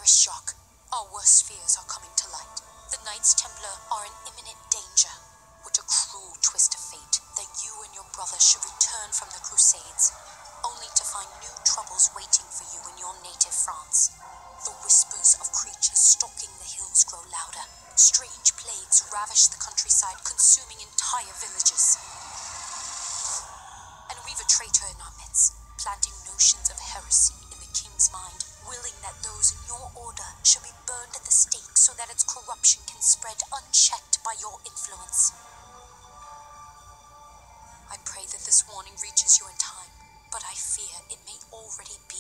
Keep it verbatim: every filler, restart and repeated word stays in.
terrorist shock. Our worst fears are coming to light. The Knights Templar are in imminent danger. What a cruel twist of fate that you and your brother should return from the Crusades, only to find new troubles waiting for you in your native France. The whispers of creatures stalking the hills grow louder. Strange plagues ravish the countryside, consuming entire villages. And we've a traitor in our midst, planting notions of heresy in the king's mind, willing that those in your order should be burned at the stake so that its corruption can spread unchecked by your influence. I pray that this warning reaches you in time, but I fear it may already be